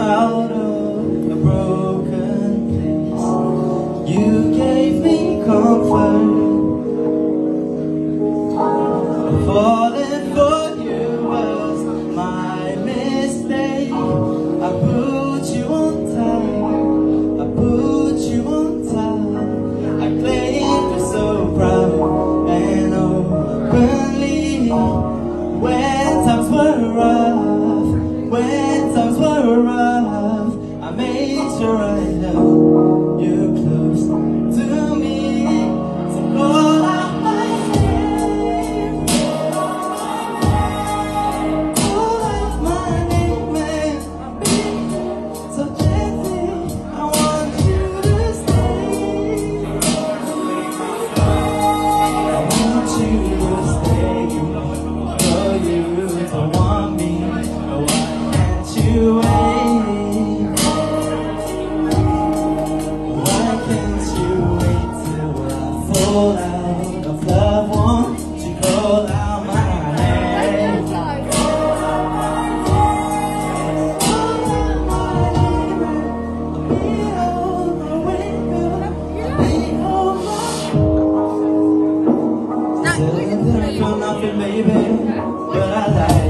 out of a broken place. You gave me comfort. Falling for you was my mistake. I put you on time. I put you on time. I claimed you so proud and openly. When times were rough, when times were rough, I made sure I held you close to me. To call out my name, call out my name, and so gently I want you to stay. I want you to stay. You don't want me, why can't you wait? Why can't you wait till I fall out of love? Won't you call out my name? Call out my name. I'll be on my way, girl. I'll be on my way. Tell them that I feel nothing, baby, but I like